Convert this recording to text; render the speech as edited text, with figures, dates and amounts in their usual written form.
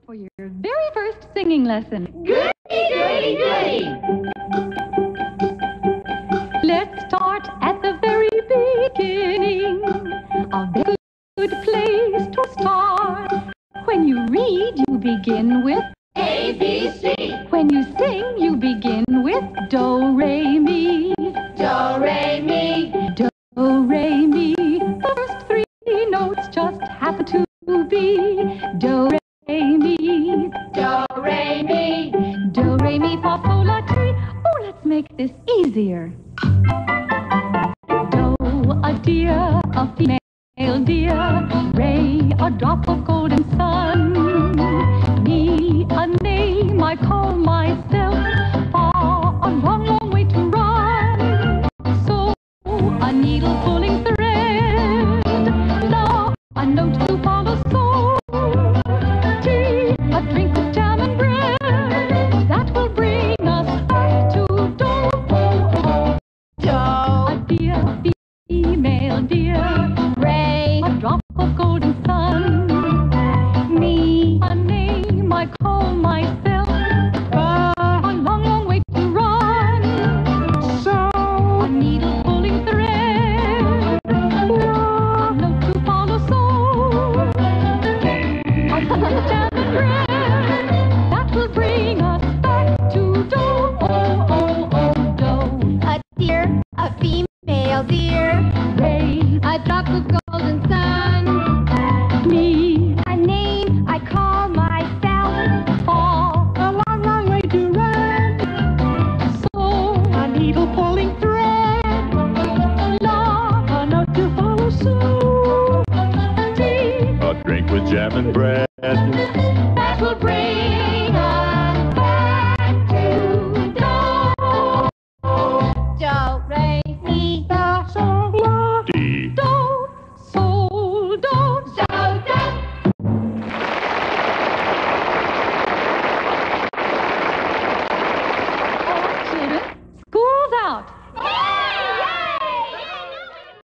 for your very first singing lesson. Goody, goody, goody! Let's start at the very beginning. A very good place to start. When you read, you begin with A, B, C. When you sing, you begin with do, re, mi. Do, re, mi. Do, re, mi. The first three notes just happen to be do, re, mi. Do, re, mi. Do, re, mi, fa, sol, la, ti. Oh, let's make this easier. Do, a deer, a female deer. Re, a drop of golden sun. Mi, a name I call myself. Fa, a long, long way to run. So, a needle pulling thread. La, a note to follow. So, tea, a drink with jam and bread. That will bring us back to do. Do, A deer, female deer. re, A drop of golden sun. mi. A name I call myself. A long, long way to run. So, A needle pulling thread. A note to follow. So, a drink with jam and bread. That will bring us back to do. Do. a deer, a female deer. Ray, A drop of golden sun. me, A name I call myself. fall. A long, long way to run. So, A needle pulling thread. la, A note to follow. So, tea. A drink with jam and bread. That will bring